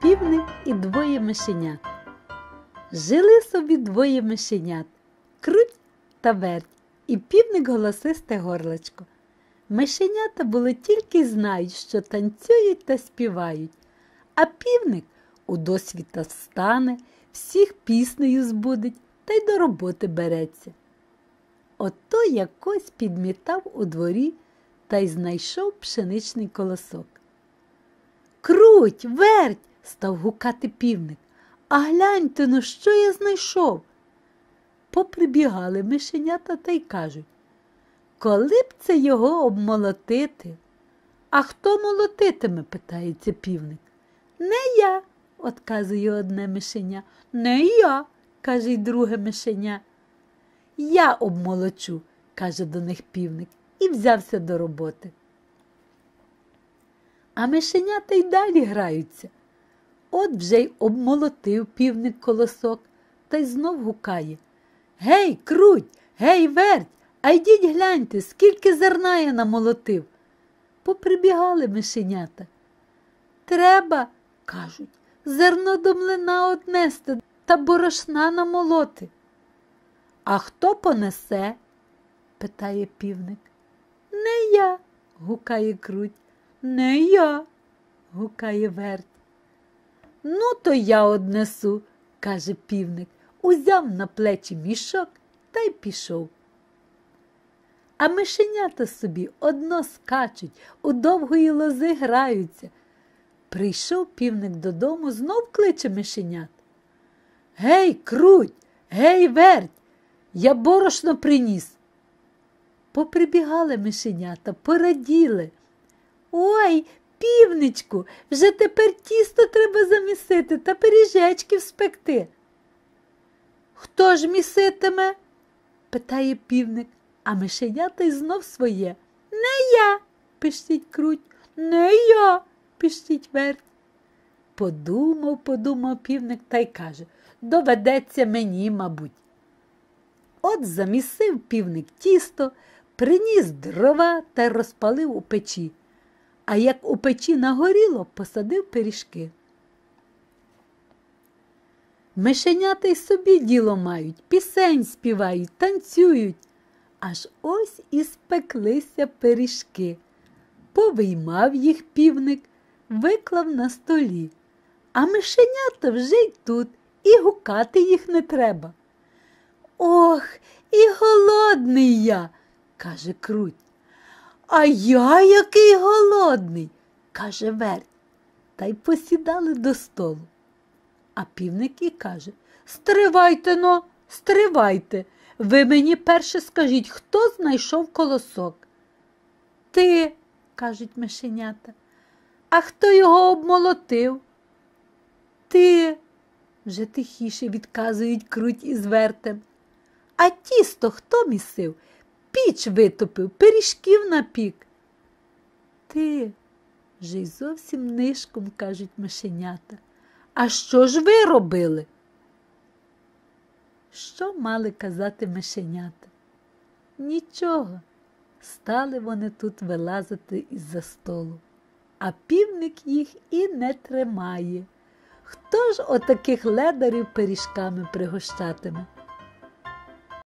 Півник і двоє мишенят. Жили собі двоє мишенят – Круть та Верть, і півник голосисте горличко. Мишенята були тільки й знають, що танцюють та співають, а півник удосвіта встане, всіх піснею збудить та й до роботи береться. Ото якось підмітав у дворі та й знайшов пшеничний колосок. «Круть, Верть!» – став гукати півник. «А гляньте, ну що я знайшов?» Поприбігали мишенята та й кажуть: «Коли б це його обмолотити?» «А хто молотитиме?» – питається півник. «Не я», – отказує одне мишеня. «Не я», – каже й друге мишеня. «Я обмолочу», – каже до них півник, і взявся до роботи. А мишенята й далі граються. От вже й обмолотив півник колосок, та й знов гукає: «Гей, Круть! Гей, Верть! А йдіть гляньте, скільки зерна я намолотив!» Поприбігали мишенята. «Треба, – кажуть, – зерно до млина однести та борошна намолоти». «А хто понесе?» – питає півник. «Не я», – гукає Круть. «Не я», – гукає Верть. «Ну, то я однесу», – каже півник, узяв на плечі мішок та й пішов. А мишенята собі одно скачуть, у довгої лози граються. Прийшов півник додому, знов кличе мишенят. «Гей, Круть! Гей, Верть! Я борошно приніс!» Поприбігали мишенята, пораділи. «Ой, півничку, вже тепер тісто треба замісити та пиріжечків спекти». «Хто ж міситиме?» – питає півник, а мишенята й знов своє. «Не я!» – пищить Круть. «Не я!» – пищить Верть. Подумав півник та й каже: «Доведеться мені, мабуть». От замісив півник тісто, приніс дрова та розпалив у печі. А як у печі нагоріло, посадив пиріжки. Мишенята й собі діло мають, пісень співають, танцюють. Аж ось і спеклися пиріжки. Повиймав їх півник, виклав на столі. А мишенята вже й тут, і гукати їх не треба. «Ох, і голодний я!» – каже Круть. «А я який голодний!» – каже Верть. Та й посідали до столу. А півник і каже: «Стривайте-но, стривайте! Ви мені перше скажіть, хто знайшов колосок?» «Ти!» – кажуть мишенята. «А хто його обмолотив?» «Ти!» – вже тихіше відказують Круть із Вертем. «А тісто хто місив? Піч витопив, пиріжків напік?» «Ти!» – вже й зовсім нишком кажуть мишенята. «А що ж ви робили?» Що мали казати мишенята? Нічого. Стали вони тут вилазити із-за столу. А півник їх і не тримає. Хто ж отаких ледарів пиріжками пригощатиме?